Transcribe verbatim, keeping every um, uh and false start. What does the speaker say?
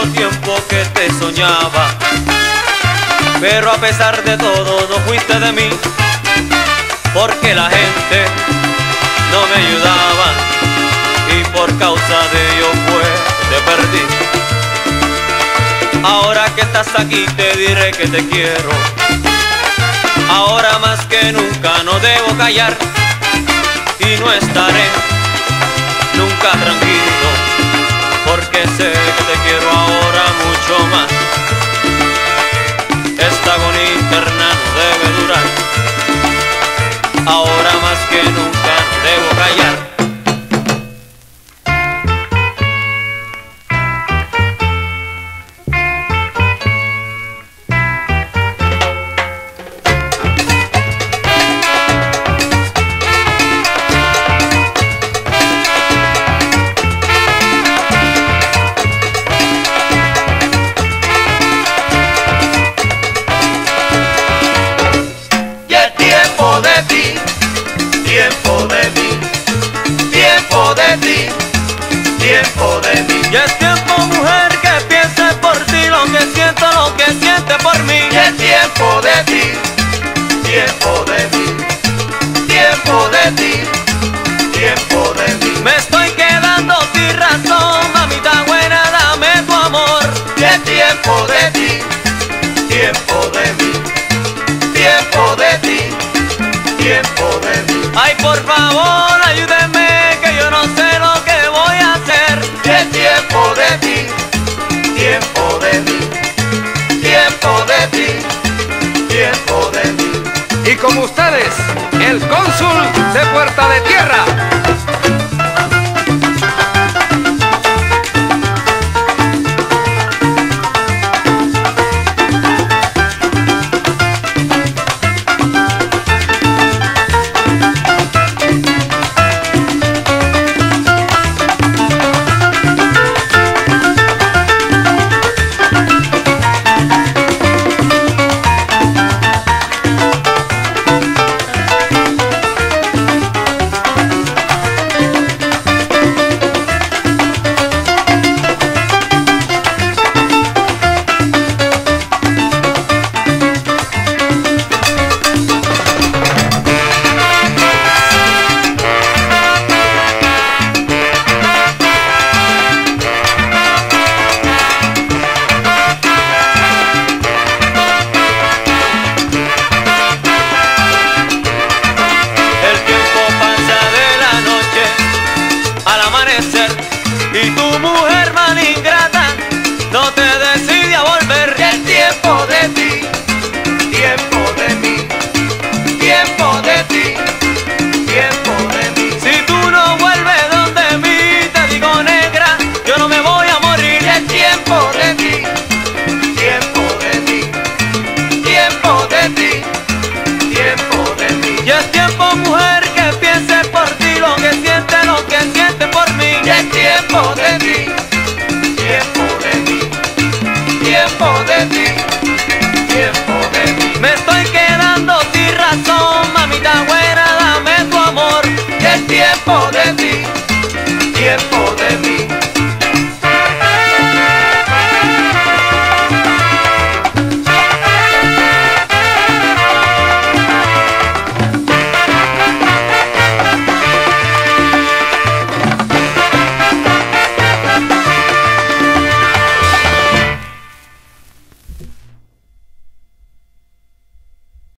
tiempo que te soñaba, pero a pesar de todo no fuiste de mí, porque la gente no me ayudaba y por causa de ello fue te perdí. Ahora que estás aquí te diré que te quiero, ahora más que nunca no debo callar y no estaré nunca tranquilo, porque sé que te quiero ahora mucho más. Esta agonía interna no debe durar, ahora más que nunca no debo callar. Tiempo de mí, Ya es tiempo, mujer, que piense por ti lo que siento, lo que siente por mí. y es tiempo de ti, tiempo de mí, tiempo de ti, tiempo de mí. Me estoy quedando sin razón, mamita buena, dame tu amor. Y es tiempo de ti, tiempo de mí, tiempo de ti, tiempo de mí. Ay, por favor, ayúdeme, que yo no sé lo que voy a hacer. Y es tiempo de ti, tiempo de mí, tiempo de ti, tiempo de mí. Y con ustedes, el cónsul de Puerta de Tierra,